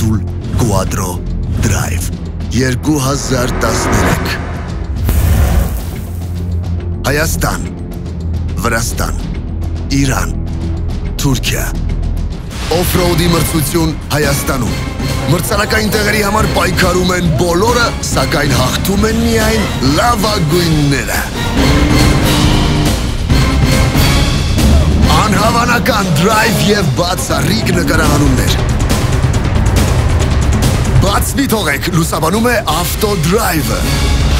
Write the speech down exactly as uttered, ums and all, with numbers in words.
Motul Quadra Drive երկու հազար տասներեք Հայաստան, Վրաստան, Իրան, Թուրքիա Օֆրոուդի մրցություն Հայաստանում Մրցանակային տեղերի համար պայքարում են բոլորը, սակայն հաղթում են միայն լավագույնները Անհավանական դրայվ և բացառիկ նկարահանումներ Բաց մի թողեք, լուսաբանում է Autodrive-ը